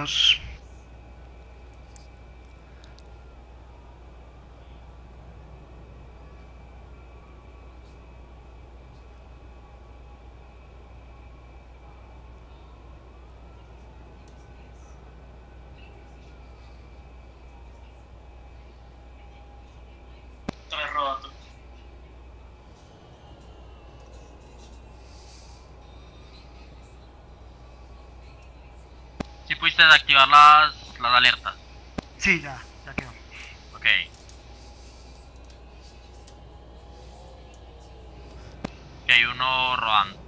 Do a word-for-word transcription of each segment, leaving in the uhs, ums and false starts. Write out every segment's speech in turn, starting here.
Dos. Tres rodando. Si pudiste desactivar las, las alertas. Sí, ya, ya quedó. Ok. Que hay uno rodando.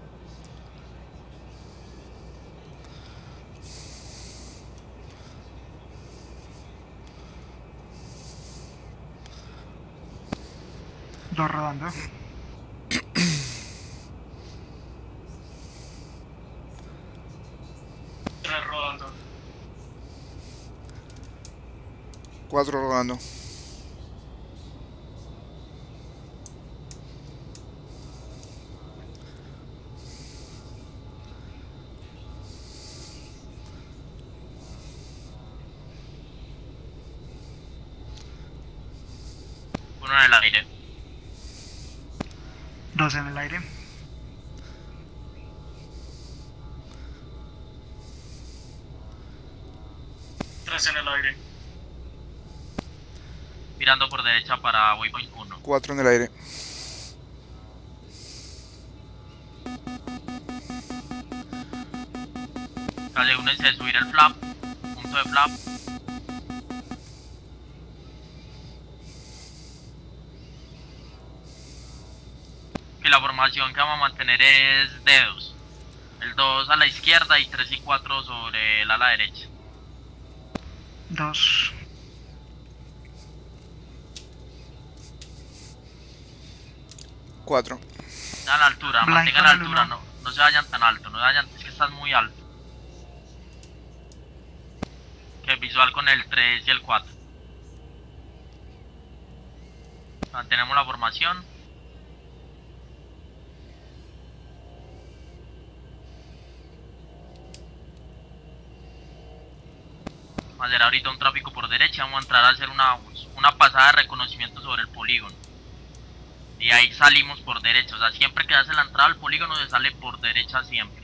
Dos rodando. Tres rodando. Cuatro rodando. Uno en el aire. Dos en el aire. Tres en el aire. Mirando por derecha para Waypoint uno. Cuatro en el aire. Asegúrense de subir el flap. Punto de flap. Que la formación que vamos a mantener es dedos. El dos a la izquierda y tres y cuatro sobre el ala derecha. Dos. Cuatro. A la altura, Blanco mantengan la en el altura, uno. no, no se vayan tan alto, no se vayan, es que están muy alto. Que visual con el tres y el cuatro. Mantenemos la formación. Vamos a hacer ahorita un tráfico por derecha, vamos a entrar a hacer una, una pasada de reconocimiento sobre el polígono. Y ahí salimos por derecha, o sea, siempre que hace la entrada al polígono se sale por derecha siempre.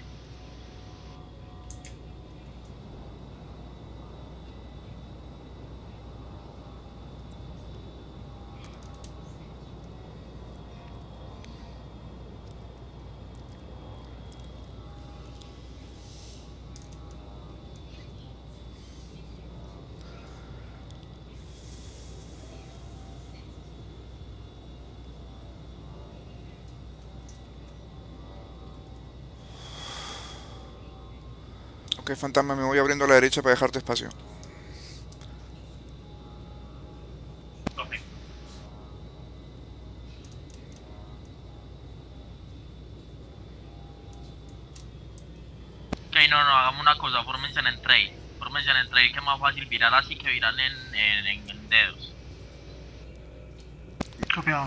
Ok, fantasma, me voy abriendo a la derecha para dejarte espacio. Ok. Ok, no, no, hagamos una cosa, fórmense en trail. Fórmense en trail, que es más fácil virar así que virar en, en, en, en dedos. Copiado.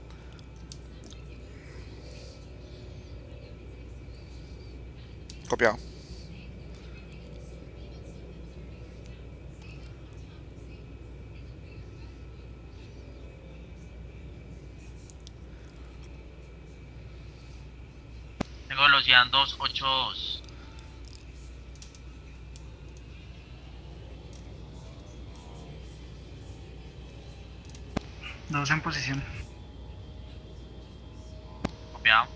Copiado. Tengo velocidad en dos ocho dos. Dos en posición. Copiado.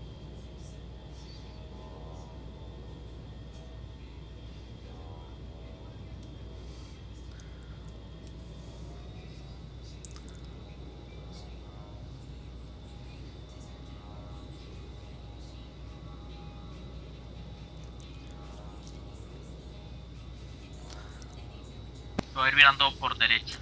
Voy a ir mirando por derecha.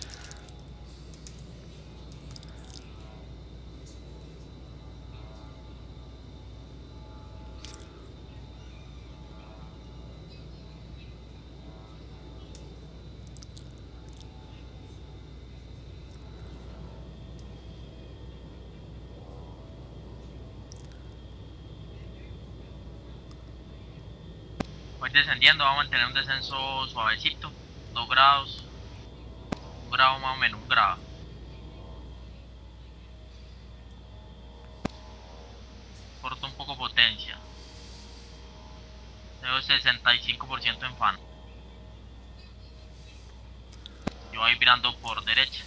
Voy Voy descendiendo, vamos a mantener un descenso suavecito. Dos grados. Un grado más o menos, un grado. Corto un poco potencia. Tengo sesenta y cinco por ciento en fan. Yo voy virando por derecha.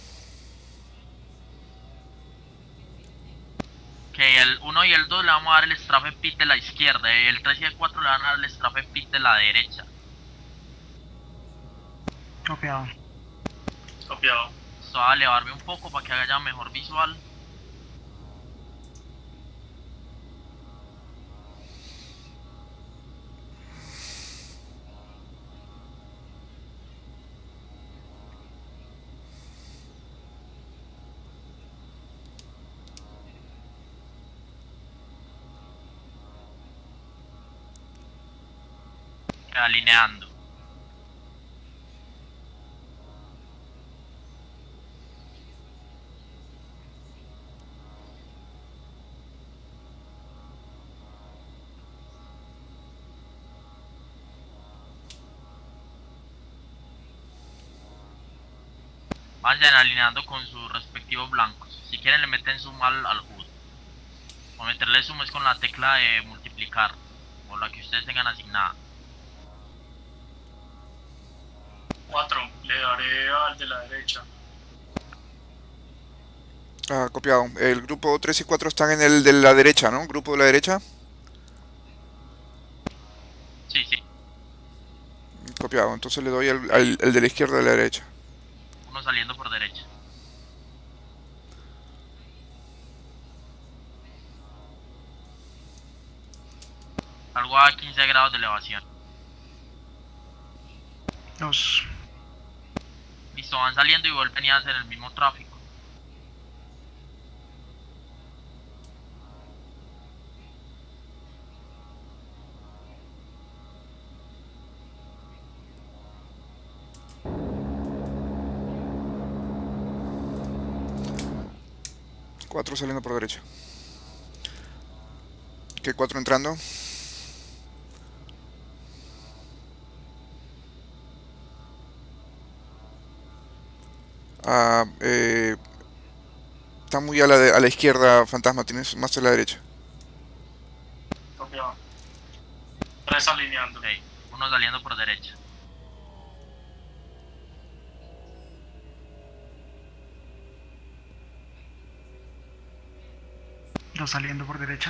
Que el uno y el dos le vamos a dar el strafe pit de la izquierda. Y el tres y el cuatro le van a dar el strafe pit de la derecha. Copiado. Copiado. Esto va a elevarme un poco para que haya mejor visual. Alineando. Vayan alineando con sus respectivos blancos. Si quieren le meten zoom al, al H U D. O meterle zoom es con la tecla de multiplicar. O la que ustedes tengan asignada. cuatro. Le daré al de la derecha. Ah, copiado. El grupo tres y cuatro están en el de la derecha, ¿no? Grupo de la derecha. Sí, sí. Copiado. Entonces le doy al, al, al de la izquierda de la derecha. Uno saliendo por derecha. Salgo a quince grados de elevación. Dos. Listo, van saliendo y vuelven y hacen el mismo tráfico. cuatro saliendo por derecha. ¿Qué cuatro entrando? Ah, eh, está muy a la, de, a la izquierda, fantasma, tienes más a la derecha. Copiado. tres alineando. Ok, uno saliendo por derecha. Dos saliendo por derecha.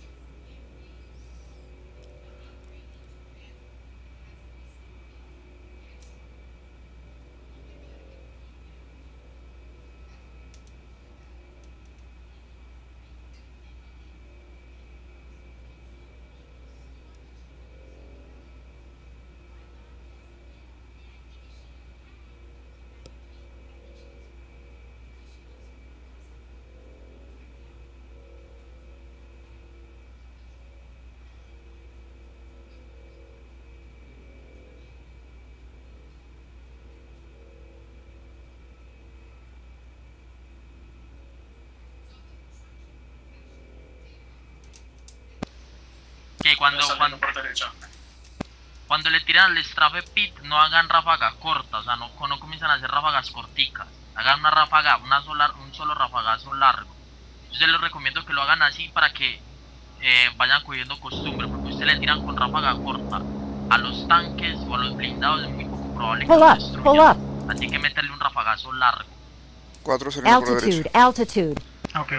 Que cuando, Saliendo cuando, por derecha. cuando le tiran el strafe pit, no hagan ráfagas cortas, o sea, no, no comienzan a hacer ráfagas corticas. Hagan una ráfaga, una sola, un solo rafagazo largo. Yo les recomiendo que lo hagan así para que eh, vayan cogiendo costumbre, porque ustedes le tiran con ráfaga corta a los tanques o a los blindados, es muy poco probable que los destruyan. Así que meterle un rafagazo largo. cuatro saliendo por Altitude, derecha. altitude. Ok.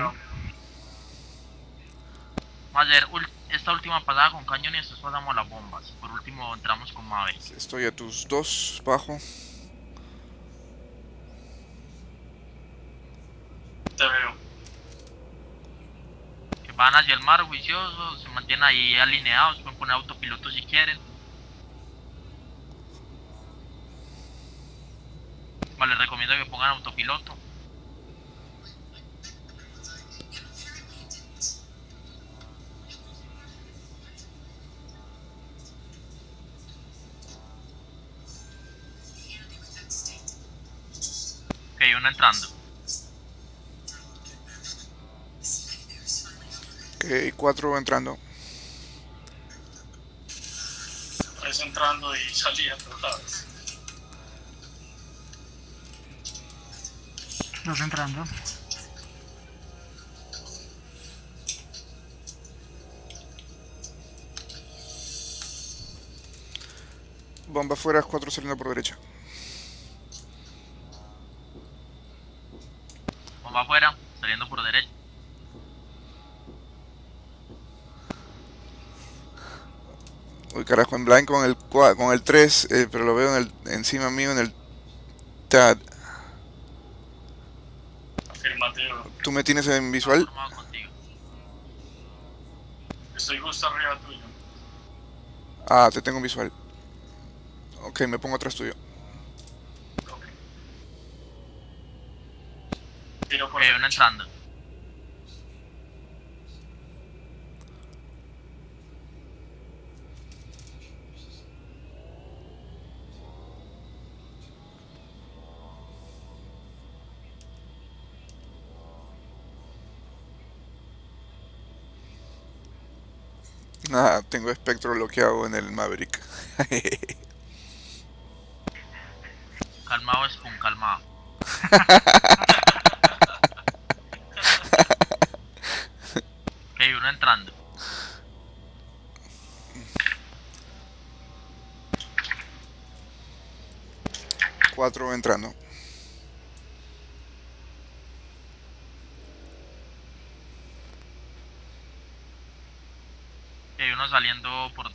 Vamos a hacer ul esta última pasada con cañón y después pasamos a las bombas. Por último entramos con Maverick. Estoy a tus dos, bajo. Te veo. Que van hacia el mar juiciosos, se mantienen ahí alineados, pueden poner autopiloto si quieren. Vale, les recomiendo que pongan autopiloto. Ok, uno entrando. Ok, cuatro entrando. tres entrando y saliendo, ¿sabes? Dos entrando. Bomba afuera, cuatro saliendo por derecha. Bomba afuera, saliendo por derecha. Uy, carajo, en blind con el cua- con el tres, eh, pero lo veo en el, encima mío en el T A D. Afirmativo. ¿Tú me tienes en visual? Formado contigo. Estoy justo arriba tuyo. Ah, te tengo en visual. Ok, me pongo atrás tuyo. Ok. Tiro por Ok, uno derecha. entrando. Nada, tengo espectro bloqueado en el Maverick. Calmado, Spoon, calmado. Ok, uno entrando. Cuatro entrando. Ok, uno saliendo por...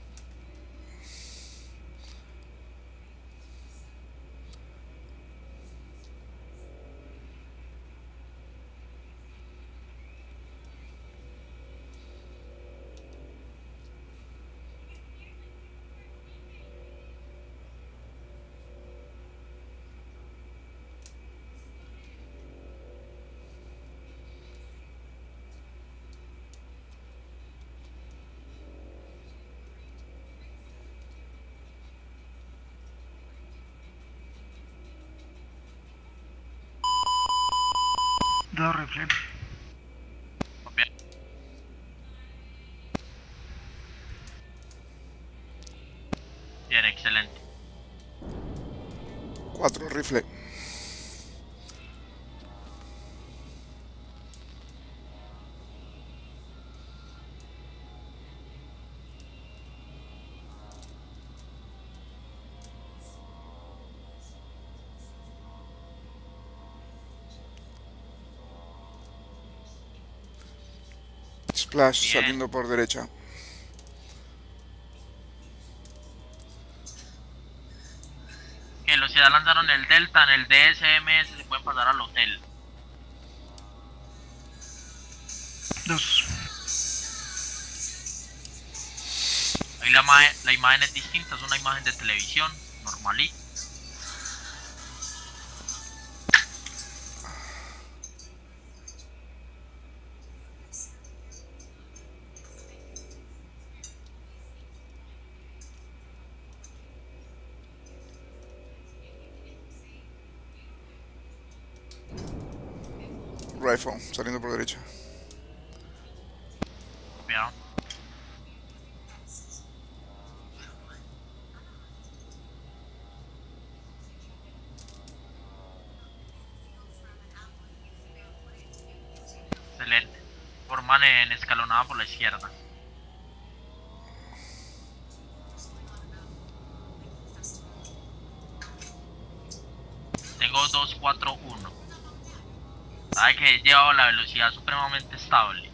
Dos rifle. Bien. Bien, excelente. Cuatro rifle. Splash Bien. saliendo por derecha. Que los que ya lanzaron el Delta, en el D S M S se pueden pasar al hotel. Dos. Ahí la, ima- la imagen es distinta, es una imagen de televisión, normalita. Rifle saliendo por derecha. Copiado. Excelente. Forman en escalonada por la izquierda. Tengo dos cuatro uno. Sabe que he llevado la velocidad supremamente estable.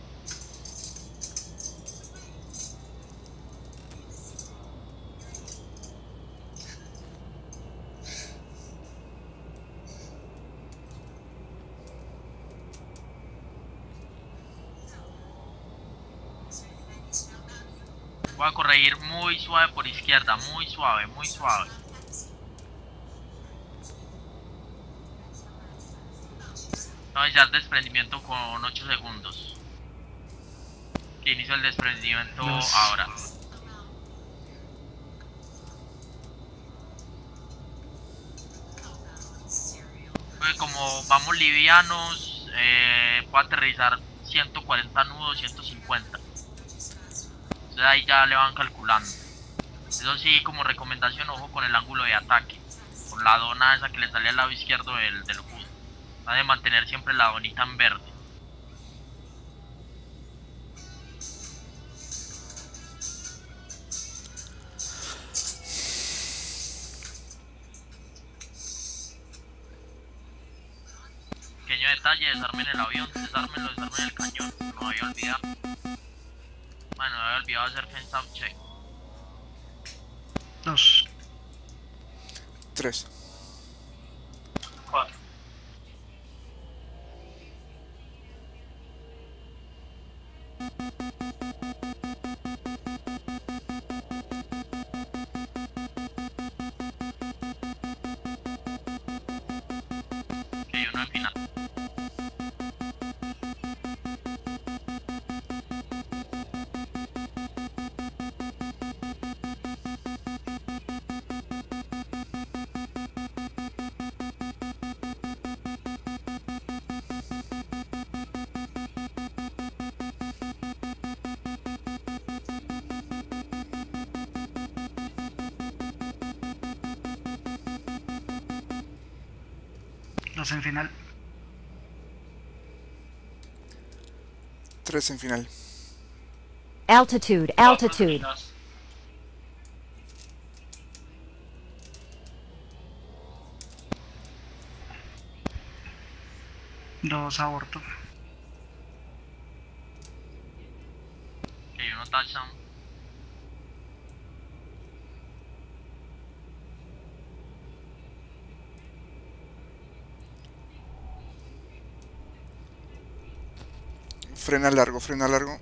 Voy a corregir muy suave por izquierda, muy suave, muy suave. Voy a iniciar desprendimiento con ocho segundos. Que inicio el desprendimiento Dos. ahora. Pues como vamos livianos, eh, puedo aterrizar ciento cuarenta nudos, ciento cincuenta. Entonces ahí ya le van calculando. Eso sí, como recomendación, ojo con el ángulo de ataque. Con la dona esa que le sale al lado izquierdo del, del H U D. Ha de mantener siempre la donita en verde. Pequeño detalle, desarmen el avión, desarmenlo, desarmen el cañón. No había olvidado. Bueno, no había olvidado hacer fence out check. dos, tres, cuatro, Ok, uno en final. dos en final, tres en final. Altitude, cuatro altitude. terminas. dos aborto, Ok, uno touchdown. Frena largo, frena largo.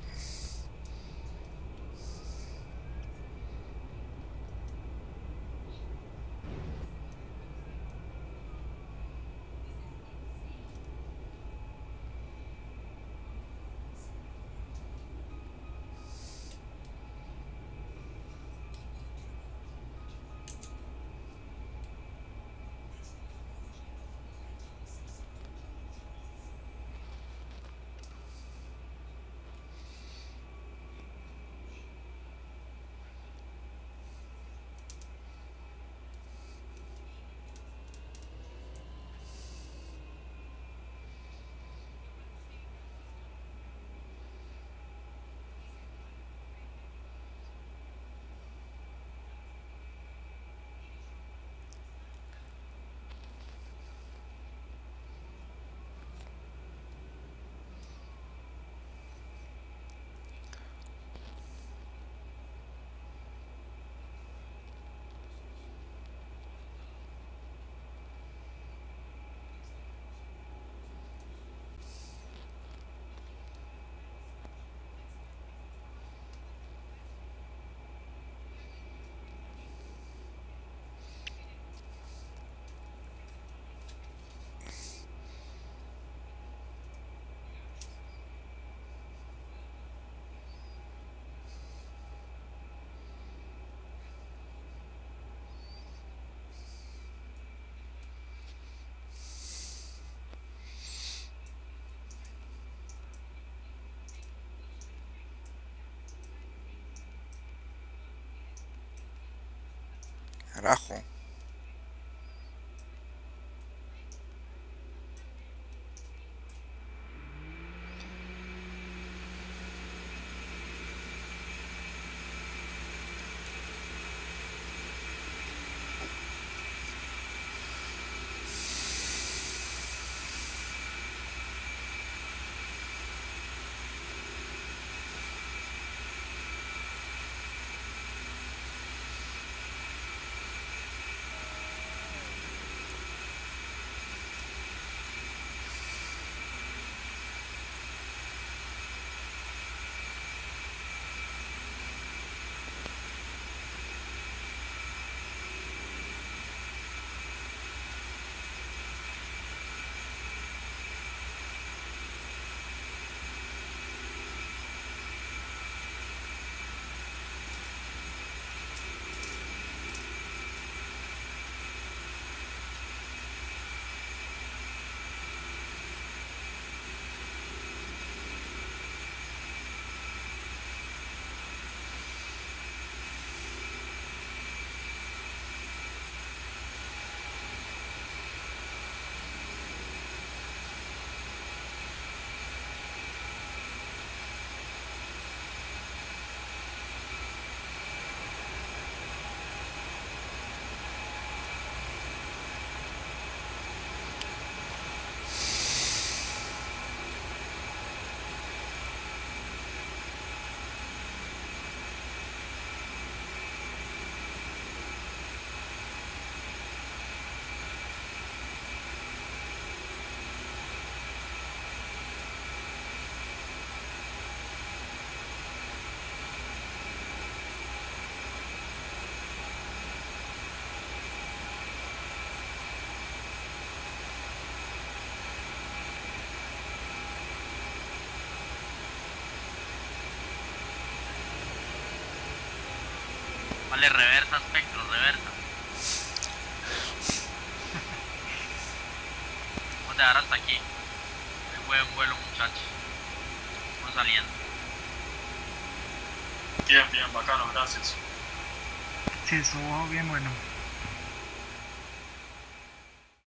Carajo. Dale, reversa, espectro, reversa. Vamos a dejar hasta aquí. Hay buen vuelo, muchachos. Vamos saliendo. Bien, bien, bacano, gracias. Sí, estuvo bien bueno.